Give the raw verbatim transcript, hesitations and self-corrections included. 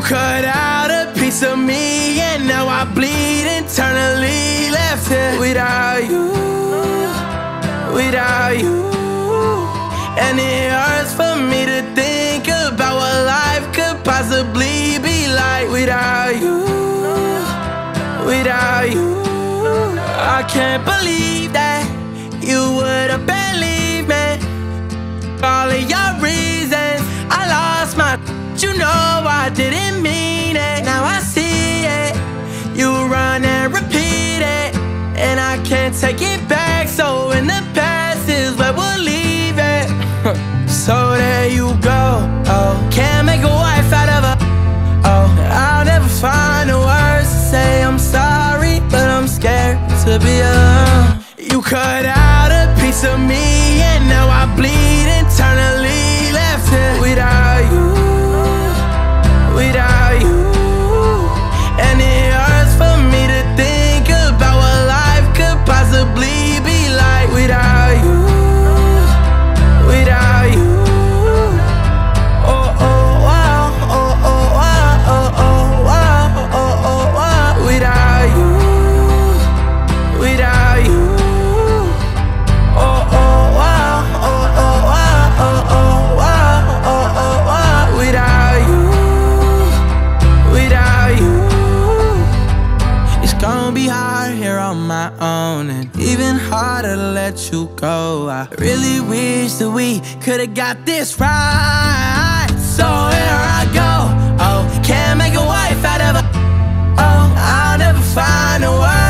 cut out a piece of me, and now I bleed internally. Left here without you, without you. And it hurts for me to think about what life could possibly be like without you, without you. I can't believe that you would've believed me. All of your reasons, I lost my. You know I didn't mean it. Now I see it. You run and repeat it, and I can't take it back. So in the past is where we'll leave it. So there you go. Oh, can't make a wife out of her. Oh, I'll never find the words to say I'm sorry, but I'm scared to be alone. You cut out a piece of me, and now I bleed internally. Left here without you, without you. And it hurts for me to think about what life could possibly be like without you, without you. Oh, oh, wow, oh, oh, wow, oh, oh, wow, oh, oh, wow. Without you, without you. Oh, oh, wow, oh, oh, wow, oh, oh, wow, oh, oh, wow. Without you, without you. It's gonna be hard here on my own, and even harder to let you go. I really wish that we could've got this right. So here I go. Oh, can't make a wife out of her. Oh, I'll never find a word